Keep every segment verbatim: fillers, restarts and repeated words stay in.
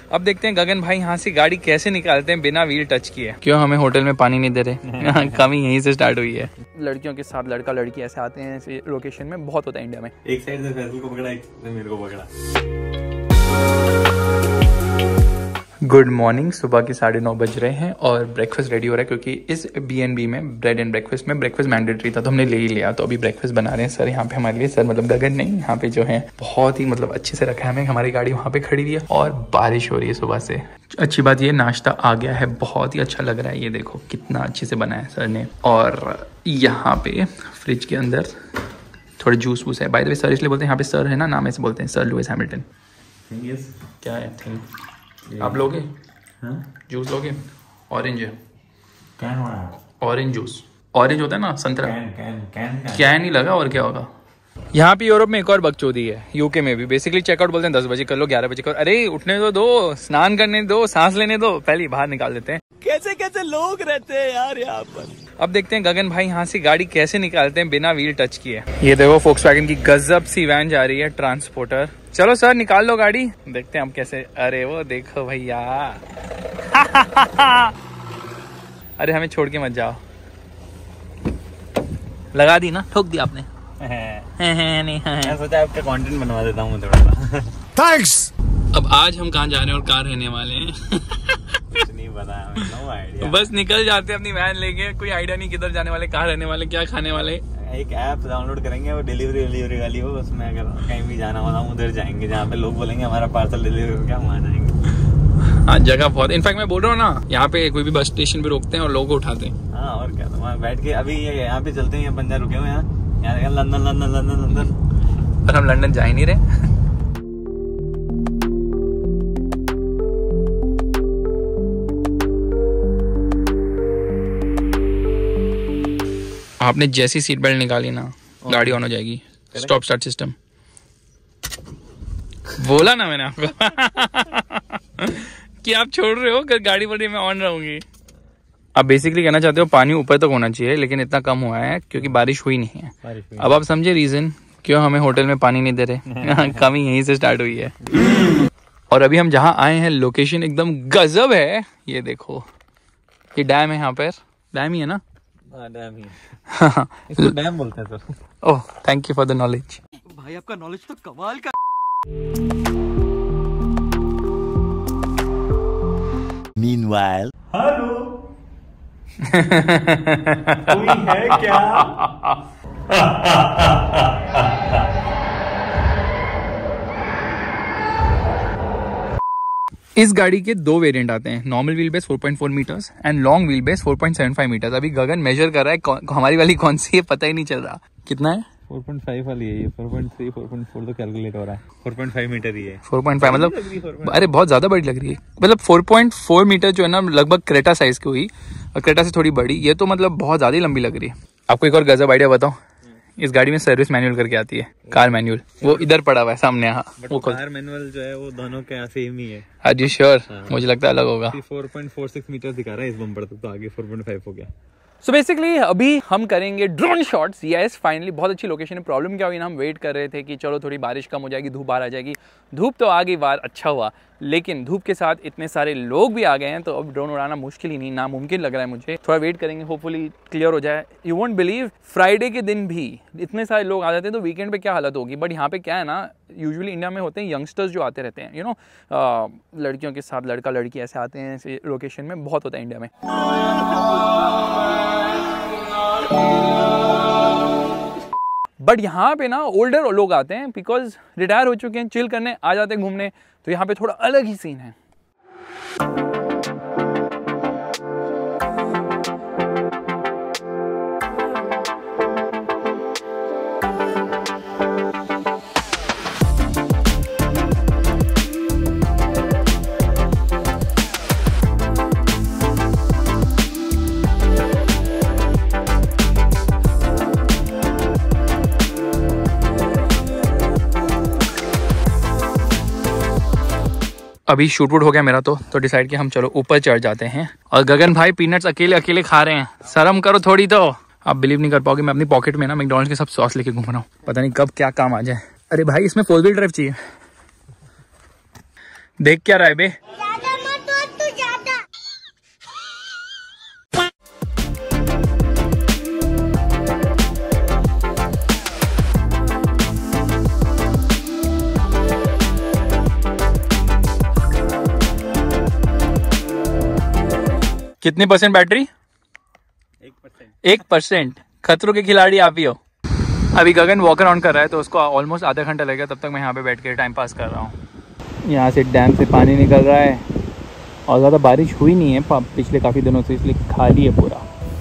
अब देखते हैं गगन भाई यहाँ से गाड़ी कैसे निकालते हैं बिना व्हील टच किए। क्यों हमें होटल में पानी नहीं दे रहे? कमी यहीं से स्टार्ट हुई है। लड़कियों के साथ लड़का लड़की ऐसे आते हैं, ऐसे लोकेशन में बहुत होता है इंडिया में। एक साइड से फैसल को पकड़ा, एक से मेरे को पकड़ा। गुड मॉर्निंग, सुबह के साढ़े नौ बज रहे हैं और ब्रेकफास्ट रेडी हो रहा है क्योंकि इस बी एन बी में ब्रेड एंड ब्रेकफास्ट में ब्रेकफास्ट मैंडेटरी था तो हमने ले ही लिया। तो अभी ब्रेकफास्ट बना रहे हैं सर यहाँ पे हमारे लिए। सर मतलब गगन नहीं, यहाँ पे जो है बहुत ही मतलब अच्छे से रखा है हमें। हमारी गाड़ी वहाँ पे खड़ी हुई है और बारिश हो रही है सुबह से। अच्छी बात ये नाश्ता आ गया है, बहुत ही अच्छा लग रहा है। ये देखो कितना अच्छे से बनाया है सर ने। और यहाँ पे फ्रिज के अंदर थोड़े जूस वूस है। बाय द वे सर इसलिए बोलते हैं यहाँ पे सर है ना, नाम ऐसे बोलते हैं, सर लुइस हैमिल्टन। क्या है थिंग आप लोगे? हाँ? जूस लोगे? ऑरेंज है, कैन ऑरेंज जूस। ऑरेंज होता है ना संतरा। कैन कैन कैन कैन नहीं लगा और क्या होगा। यहाँ पे यूरोप में एक और बकचोदी है, यूके में भी। बेसिकली चेकआउट बोलते हैं दस बजे कर लो, ग्यारह बजे करो। अरे उठने तो दो, स्नान करने दो, सांस लेने दो, पहले बाहर निकाल देते हैं। कैसे कैसे लोग रहते हैं यार यहाँ पर। अब देखते हैं गगन भाई यहाँ से गाड़ी कैसे निकालते हैं बिना व्हील टच किए। ये देखो फोक्सवैगन की गजब सी वैन जा रही है, ट्रांसपोर्टर। चलो सर निकाल लो गाड़ी, देखते हैं हम कैसे। अरे वो देखो भैया। अरे हमें छोड़ के मत जाओ। लगा दी ना, ठोक दी आपने। नहीं मैं सोचा आपका कंटेंट बनवा देता हूँ थोड़ा सा। थैंक्स। अब आज हम कहाँ जा रहे हैं और कहाँ रहने वाले हैं? कुछ नहीं पता, नो आइडिया। बस निकल जाते हैं अपनी वैन लेके, कोई आइडिया नहीं किधर जाने वाले, कहाँ रहने वाले, क्या खाने वाले। एक ऐप डाउनलोड करेंगे वो डिलीवरी डिलीवरी वाली हो, उसमें अगर कहीं भी जाना होना उधर जाएंगे, जहाँ पे लोग बोलेंगे हमारा पार्सल डिलीवरी हो गया, वहाँ जाएंगे। हाँ जगह बहुत, इनफैक्ट मैं बोल रहा हूँ ना, यहाँ पे कोई भी बस स्टेशन पे रोकते हैं और लोगों को उठाते हैं। हाँ और क्या, तो वहाँ बैठ के अभी यहाँ पे चलते हैं, बंदा रुके हुए हैं यहाँ, लंदन लंदन लंदन लंदन। पर हम लंदन जा ही नहीं रहे। आपने जैसी सीट बेल्ट निकाली ना, गाड़ी ऑन हो जाएगी। स्टॉप स्टार्ट सिस्टम बोला ना मैंने आपको कि आप छोड़ रहे हो, गाड़ी बड़ी मैं ऑन रहूंगी। आप बेसिकली कहना चाहते हो पानी ऊपर तक होना चाहिए, लेकिन इतना कम हुआ है क्योंकि बारिश हुई नहीं है। हुई अब आप समझे रीजन क्यों हमें होटल में पानी नहीं दे रहे। कमी यहीं से स्टार्ट हुई है। और अभी हम जहाँ आए हैं लोकेशन एकदम गजब है। ये देखो, ये डैम है, यहाँ पर डैम ही है ना। डैम ही है। इसको डैम बोलते हैं sir. Oh thank you for the knowledge. भाई आपका नॉलेज तो कमाल का। Meanwhile, हेलो कोई है क्या? इस गाड़ी के दो वेरिएंट आते हैं, normal wheel base four point four meters and long wheel base four point seven five meters. अभी गगन मेजर कर रहा है हमारी वाली कौन सी है, पता ही नहीं चल रहा कितना है। फोर पॉइंट फाइव वाली है ये, four point three, four point four तो कैलकुलेट हो रहा है। फोर पॉइंट फाइव मीटर ही है। फोर पॉइंट फाइव मतलब अरे बहुत ज्यादा बड़ी लग रही है। मतलब फोर पॉइंट फोर मीटर जो है ना लगभग क्रेटा साइज की हुई, और क्रेटा से थोड़ी बड़ी। ये तो मतलब बहुत ज्यादा लंबी लग रही है। आपको एक और गजब आइडिया बताओ, इस गाड़ी में सर्विस मैनुअल करके आती है, कार मैनुअल। वो इधर पड़ा हुआ है सामने। यहाँ वो कार मैनुअल जो है वो दोनों के सेम ही है। Are you sure? मुझे लगता है अलग होगा। Four point four six meter दिखा रहा है इस बम्पर तक, तो आगे फोर पॉइंट फाइव हो गया। सो so बेसिकली अभी हम करेंगे ड्रोन शॉट्स। यस फाइनली बहुत अच्छी लोकेशन है। प्रॉब्लम क्या हुई ना, हम वेट कर रहे थे कि चलो थोड़ी बारिश कम हो जाएगी, धूप बाहर आ जाएगी। धूप तो आ गई बाहर, अच्छा हुआ, लेकिन धूप के साथ इतने सारे लोग भी आ गए हैं तो अब ड्रोन उड़ाना मुश्किल ही नहीं, नामुमकिन लग रहा है मुझे। थोड़ा वेट करेंगे, होपफुली क्लियर हो जाए। यू वोंट बिलीव, फ्राइडे के दिन भी इतने सारे लोग आ जाते हैं तो वीकेंड पे क्या हालत होगी। बट यहाँ पे क्या है ना, यूजुअली इंडिया में होते हैं यंगस्टर्स जो आते रहते हैं, यू नो लड़कियों के साथ लड़का लड़की ऐसे आते हैं, ऐसे लोकेशन में बहुत होता है इंडिया में। बट यहाँ पे ना ओल्डर लोग आते हैं, बिकॉज रिटायर हो चुके हैं, चिल करने आ जाते हैं घूमने, तो यहाँ पे थोड़ा अलग ही सीन है। अभी शूट वूट हो गया मेरा तो तो डिसाइड किया हम चलो ऊपर चढ़ जाते हैं। और गगन भाई पीनट्स अकेले अकेले खा रहे हैं, शर्म करो थोड़ी। तो आप बिलीव नहीं कर पाओगे, मैं अपनी पॉकेट में ना मैकडॉनल्ड्स के सब सॉस लेके घूम रहा हूँ, पता नहीं कब क्या काम आ जाए। अरे भाई इसमें फोर व्हील ड्राइव चाहिए। देख क्या रहा है बे? ज्यादा मत हो तू ज्यादा। कितनी परसेंट बैटरी? एक परसेंट। एक परसेंट। खतरों के खिलाड़ी आप ही हो। अभी गगन वॉकर ऑन कर रहा है तो उसको ऑलमोस्ट आधा घंटा लगेगा, तब तक मैं यहाँ पे बैठ के टाइम पास कर रहा हूँ। यहाँ से डैम से पानी निकल रहा है और ज़्यादा बारिश हुई नहीं है पिछले काफ़ी दिनों से, इसलिए खाली है पूरा।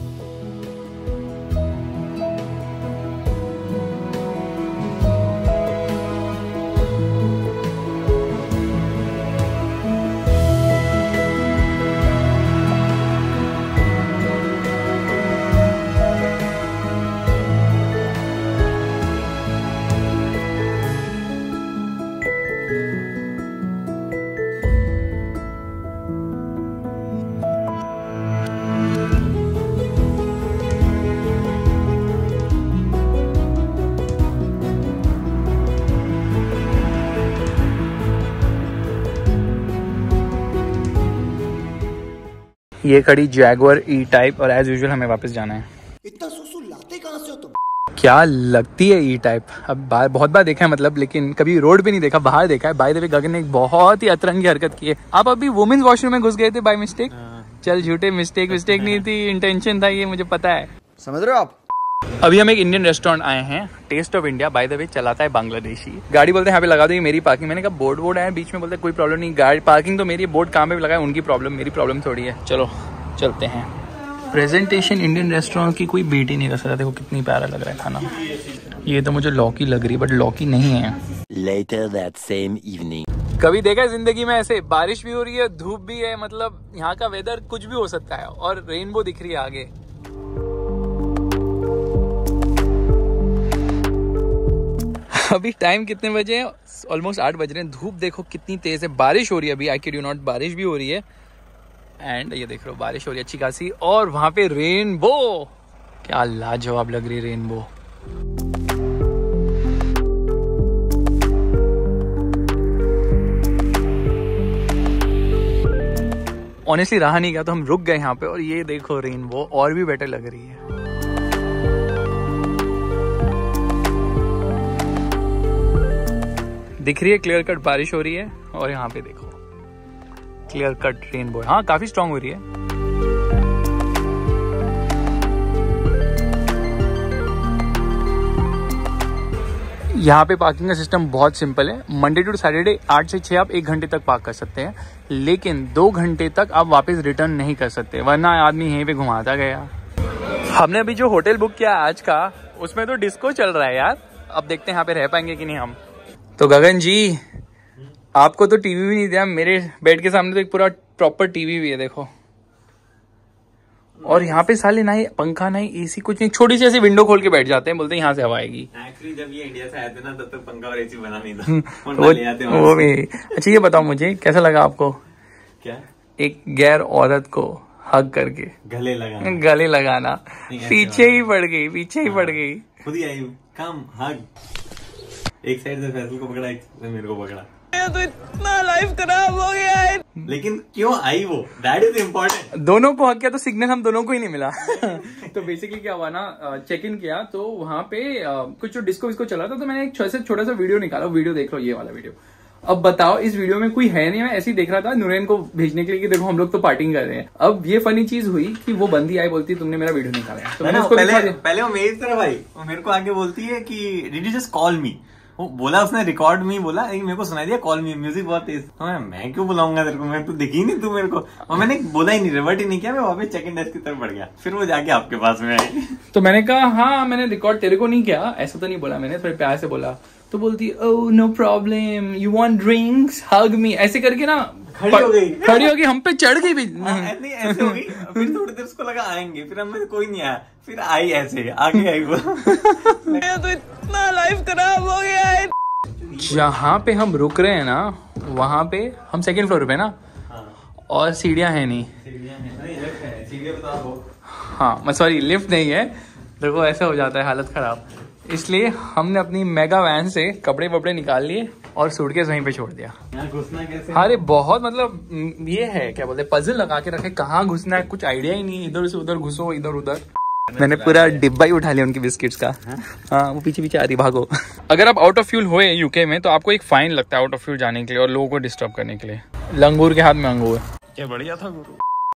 ये खड़ी जैगुआर ई टाइप और एज यूजुअल हमें वापस जाना है। इतना सुसु लाते कहाँ से हो तुम? क्या लगती है ई टाइप? अब बाहर बहुत बार देखा है मतलब, लेकिन कभी रोड पे नहीं देखा, बाहर देखा है। बाय द वे गगन ने एक बहुत ही अतरंगी हरकत की है। आप अभी वुमेन्स वॉशरूम में घुस गए थे बाय मिस्टेक। चल झूठे, मिस्टेक मिस्टेक नहीं थी, इंटेंशन था ये, मुझे पता है। समझ रहे हो आप? अभी हम एक इंडियन रेस्टोरेंट आए हैं, taste of India. By the way चलाता है बांग्लादेशी। गाड़ी बोलते हैं यहाँ पे लगा दो, ये मेरी पार्किंग। मैंने कहा बोर्ड बोर्ड है बीच में, बोलते कोई प्रॉब्लम नहीं, गाड़ी पार्किंग तो मेरी, बोर्ड कहाँ पे भी लगा है उनकी प्रॉब्लम, मेरी प्रॉब्लम थोड़ी है। चलो चलते हैं। प्रेजेंटेशन इंडियन रेस्टोरेंट की कोई बीट ही नहीं कर सकता। देखो कितनी प्यारा लग रहा है खाना। ये तो मुझे लौकी लग रही है बट लौकी नहीं है। Later that same evening. कभी देखा है जिंदगी में ऐसे बारिश भी हो रही है, धूप भी है, मतलब यहाँ का वेदर कुछ भी हो सकता है, और रेनबो दिख रही है आगे। अभी टाइम कितने बजे है? ऑलमोस्ट आठ बज रहे हैं। धूप देखो कितनी तेज है, बारिश हो रही है अभी, आई किड यू नॉट, बारिश भी हो रही है। एंड ये देख रहे हो बारिश हो रही है अच्छी खासी, और वहां पे रेनबो, क्या लाजवाब लग रही है रेनबो। ऑनेस्टली रहा नहीं गया तो हम रुक गए यहाँ पे, और ये देखो रेनबो और भी बेटर लग रही है। दिख रही है क्लियर कट बारिश हो रही है, और यहाँ पे देखो क्लियर कट रेनबो। हाँ काफी स्ट्रांग हो रही है। यहाँ पे पार्किंग का सिस्टम बहुत सिंपल है। मंडे टू सैटरडे आठ से छह आप एक घंटे तक पार्क कर सकते हैं, लेकिन दो घंटे तक आप वापस रिटर्न नहीं कर सकते, वरना आदमी यहीं पे घुमाता गया। हमने अभी जो होटल बुक किया आज का, उसमें तो डिस्को चल रहा है यार। अब देखते हैं यहाँ पे रह पाएंगे कि नहीं हम। तो गगन जी, आपको तो टीवी भी नहीं दिया, मेरे बेड के सामने तो एक पूरा प्रॉपर टीवी भी है देखो। और यहाँ पे साले ना ही पंखा ना ही एसी, कुछ नहीं, छोटी सी ऐसी विंडो खोल के बैठ जाते हैं, बोलते हैं यहाँ से हवा आएगी। एक्चुअली जब ये इंडिया से आए थे ना, तब तक पंखा और एसी बना नहीं था। वो, वो भी अच्छा। ये बताओ मुझे कैसा लगा आपको, क्या एक गैर औरत को हग करके गले लगाना गले लगाना? पीछे ही पड़ गई, पीछे ही पड़ गई। खुद ही आई, कम हग। एक साइड से फैसल को पकड़ा, एक से मेरे को पकड़ा, तो इतना लाइफ खराब हो गया है। लेकिन क्यों आई वो, दैट इज इम्पोर्टेंट। दोनों को हक किया तो सिग्नल हम दोनों को ही नहीं मिला। तो बेसिकली क्या हुआ ना, चेक इन किया तो वहां पे कुछ जो डिस्को विस्को चला था, तो मैंने एक छोटा सा छोटा सा वीडियो निकाला। वीडियो देख लो, ये वाला वीडियो। अब बताओ, इस वीडियो में कोई है नहीं, मैं ऐसे ही देख रहा था नुरैन को भेजने के लिए कि देखो हम लोग तो पार्टिंग कर रहे हैं। अब ये फनी चीज हुई कि वो बंदी आई, बोलती तुमने मेरा वीडियो निकाला, तो मैंने उसको पहले पहले वो मेरी तरफ आई, वो मेरे को आगे बोलती है कि did you just call me. वो बोला उसने रिकॉर्ड में ही बोला, मेरे को सुनाई दिया कॉल मी, म्यूजिक बहुत तेज। तो मैं मैं क्यों बुलाऊंगा तेरे को, मैं तो दिखी नहीं तू मेरे को। और मैंने बोला ही नहीं, रिवर्ट ही नहीं किया, मैं वापस चेक इन डेस्क की तरफ बढ़ गया। फिर वो जाके आपके पास में आई। तो मैंने कहा हाँ मैंने रिकॉर्ड तेरे को नहीं किया, ऐसा तो नहीं बोला मैंने, थोड़े प्यार से बोला। तो बोलती oh no problem, you want drinks, hug me, ऐसे करके ना खड़ी हो गई, खड़ी हो गई, हम पे चढ़ गई भी। नहीं ऐसे हो गई। फिर थोड़ी देर उसको लगा आएंगे, फिर हमें कोई नहीं आया, फिर आई ऐसे आगे आई वो। तो इतना लाइफ खराब हो गया है। जहाँ पे हम रुक रहे हैं ना, वहाँ पे हम सेकंड फ्लोर पे ना, और सीढ़ियाँ है नहीं। हाँ मैं सॉरी, लिफ्ट नहीं है। देखो ऐसा हो जाता है, हालत खराब। इसलिए हमने अपनी मेगा वैन से कपड़े वपड़े निकाल लिए और सूटकेस वहीं पे छोड़ दिया। यहाँ घुसना कैसे? अरे बहुत मतलब ये है क्या बोलते पजल लगा के रखे, कहाँ घुसना है कुछ आइडिया ही नहीं, इधर से उधर घुसो इधर उधर। मैंने पूरा डिब्बा ही उठा लिया उनकी बिस्किट्स का। हाँ वो पीछे पीछे आ रही, भागो। अगर आप आउट ऑफ फ्यूल हुए यूके में तो आपको एक फाइन लगता है आउट ऑफ फ्यूल जाने के लिए और लोगों को डिस्टर्ब करने के लिए। लंगूर के हाथ में अंगूर। क्या बढ़िया था गुरु।